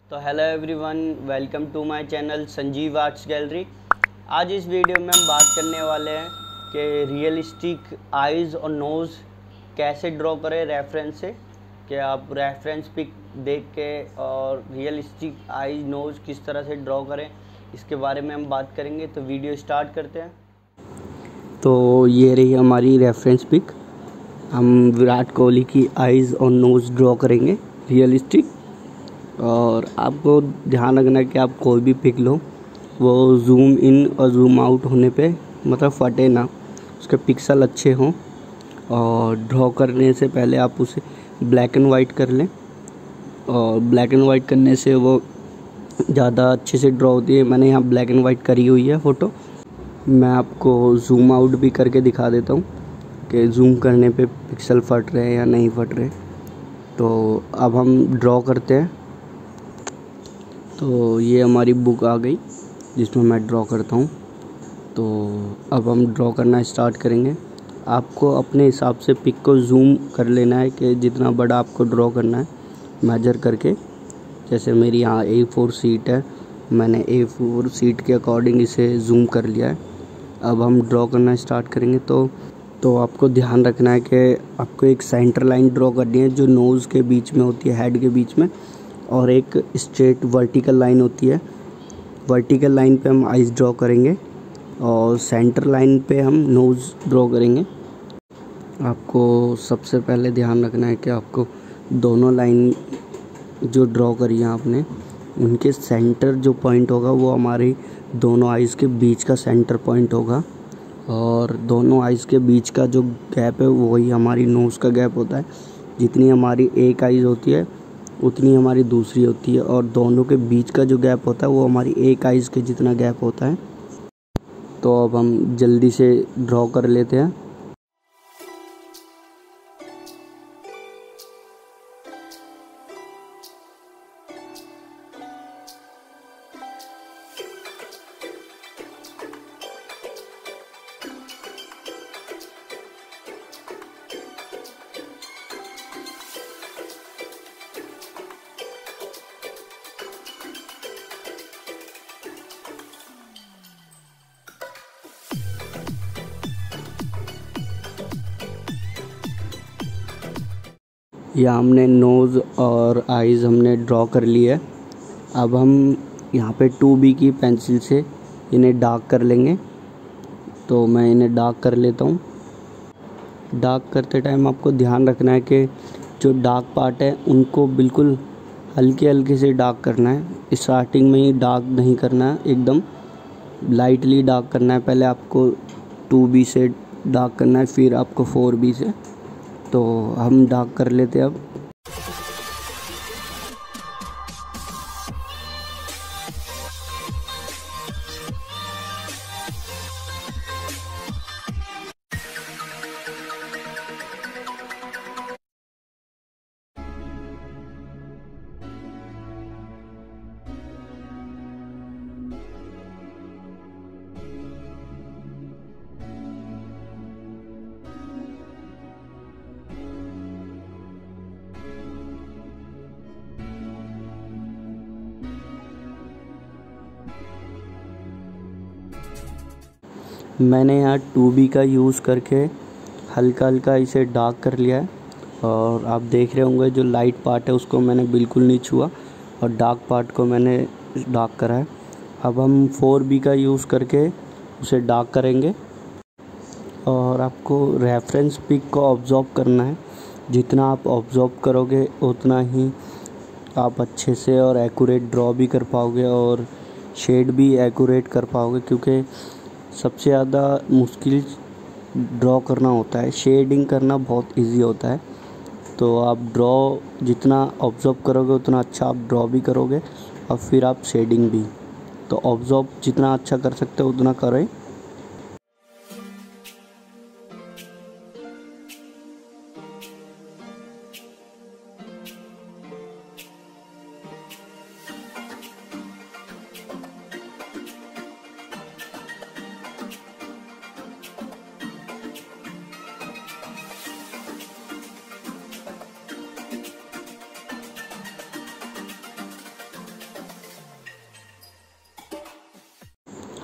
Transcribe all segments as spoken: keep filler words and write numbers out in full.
तो hello everyone, welcome to my channel Sanjeev arts gallery. आज इस वीडियो में हम बात करने वाले हैं कि रियलिस्टिक आइज़ और नोज़ कैसे ड्रॉ करें रेफरेंस से, कि आप रेफरेंस पिक देख के और रियलिस्टिक आइज़ नोज़ किस तरह से ड्रॉ करें, इसके बारे में हम बात करेंगे। तो वीडियो स्टार्ट करते हैं। तो ये रही हमारी रेफरेंस पिक। हम विराट कोहली की आइज़ और नोज़ ड्रॉ करेंगे रियलिस्टिक। और आपको ध्यान रखना है कि आप कोई भी पिक लो वो जूम इन और जूम आउट होने पे मतलब फटे ना, उसके पिक्सल अच्छे हों। और ड्रॉ करने से पहले आप उसे ब्लैक एंड वाइट कर लें, और ब्लैक एंड वाइट करने से वो ज़्यादा अच्छे से ड्रॉ होती है। मैंने यहाँ ब्लैक एंड वाइट करी हुई है फ़ोटो। मैं आपको जूम आउट भी करके दिखा देता हूँ कि जूम करने पे पिक्सल फट रहे हैं या नहीं फट रहे। तो अब हम ड्रॉ करते हैं। तो ये हमारी बुक आ गई जिसमें मैं ड्रॉ करता हूँ। तो अब हम ड्रॉ करना स्टार्ट करेंगे। आपको अपने हिसाब से पिक को जूम कर लेना है कि जितना बड़ा आपको ड्रॉ करना है मेजर करके। जैसे मेरी यहाँ ए फोर सीट है, मैंने ए फोर सीट के अकॉर्डिंग इसे जूम कर लिया है। अब हम ड्रॉ करना स्टार्ट करेंगे। तो तो आपको ध्यान रखना है कि आपको एक सेंटर लाइन ड्रॉ करनी है जो नोज़ के बीच में होती है, हेड के बीच में, और एक स्ट्रेट वर्टिकल लाइन होती है। वर्टिकल लाइन पे हम आइज़ ड्रॉ करेंगे और सेंटर लाइन पे हम नोज़ ड्रॉ करेंगे। आपको सबसे पहले ध्यान रखना है कि आपको दोनों लाइन जो ड्रॉ करी है आपने, उनके सेंटर जो पॉइंट होगा वो हमारी दोनों आइज़ के बीच का सेंटर पॉइंट होगा। और दोनों आइज़ के बीच का जो गैप है वही हमारी नोज़ का गैप होता है। जितनी हमारी एक आइज़ होती है उतनी हमारी दूसरी होती है, और दोनों के बीच का जो गैप होता है वो हमारी एक आइज़ के जितना गैप होता है। तो अब हम जल्दी से ड्रॉ कर लेते हैं। या हमने नोज़ और आइज़ हमने ड्रॉ कर ली है। अब हम यहाँ पे टू बी की पेंसिल से इन्हें डार्क कर लेंगे। तो मैं इन्हें डार्क कर लेता हूँ। डार्क करते टाइम आपको ध्यान रखना है कि जो डार्क पार्ट है उनको बिल्कुल हल्के हल्के से डार्क करना है। स्टार्टिंग में ही डार्क नहीं करना है, एकदम लाइटली डार्क करना है। पहले आपको टू बी से डार्क करना है, फिर आपको फोर बी से। तो हम डार्क कर लेते हैं अब। मैंने यहाँ टू बी का यूज़ करके हल्का हल्का इसे डार्क कर लिया है। और आप देख रहे होंगे जो लाइट पार्ट है उसको मैंने बिल्कुल नहीं छुआ, और डार्क पार्ट को मैंने डार्क करा है। अब हम फोर बी का यूज़ करके उसे डार्क करेंगे। और आपको रेफरेंस पिक को ऑब्जर्व करना है। जितना आप ऑब्जर्व करोगे उतना ही आप अच्छे से और एक्यूरेट ड्रॉ भी कर पाओगे और शेड भी एक्यूरेट कर पाओगे, क्योंकि सबसे ज़्यादा मुश्किल ड्रॉ करना होता है, शेडिंग करना बहुत इजी होता है। तो आप ड्रॉ जितना ऑब्जर्व करोगे उतना अच्छा आप ड्रॉ भी करोगे, और फिर आप शेडिंग भी। तो ऑब्जर्व जितना अच्छा कर सकते हो उतना करें।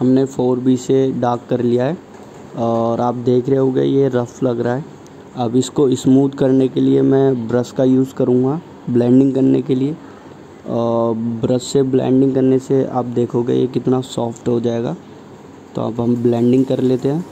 हमने फोर बी से डार्क कर लिया है और आप देख रहे होंगे ये रफ़ लग रहा है। अब इसको स्मूथ करने के लिए मैं ब्रश का यूज़ करूँगा ब्लेंडिंग करने के लिए। और ब्रश से ब्लेंडिंग करने से आप देखोगे ये कितना सॉफ्ट हो जाएगा। तो अब हम ब्लेंडिंग कर लेते हैं।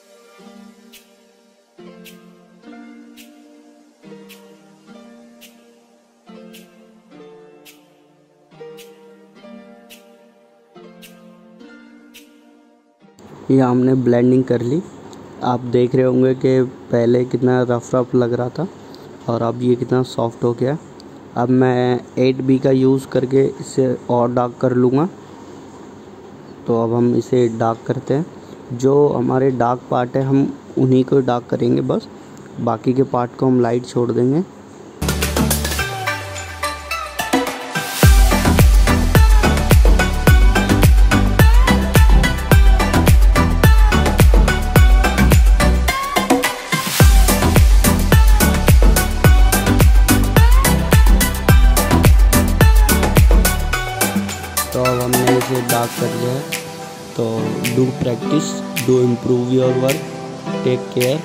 ये हमने ब्लेंडिंग कर ली। आप देख रहे होंगे कि पहले कितना रफ रफ लग रहा था और अब ये कितना सॉफ्ट हो गया। अब मैं एट बी का यूज़ करके इसे और डार्क कर लूँगा। तो अब हम इसे डार्क करते हैं। जो हमारे डार्क पार्ट है हम उन्हीं को डार्क करेंगे बस, बाकी के पार्ट को हम लाइट छोड़ देंगे। तो अब हमने इसे डार्क कर लिया है। तो do practice, do improve your work, take care.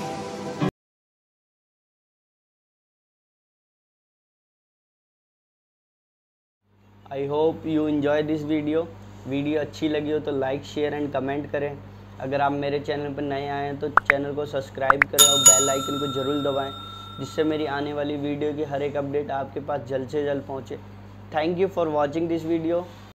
I hope you enjoy this video. Video अच्छी लगी हो तो लाइक शेयर एंड कमेंट करें। अगर आप मेरे चैनल पर नए आए हैं तो चैनल को सब्सक्राइब करें और बेल आइकन को ज़रूर दबाएं, जिससे मेरी आने वाली वीडियो की हर एक अपडेट आपके पास जल्द से जल्द पहुँचे। Thank you for watching this video.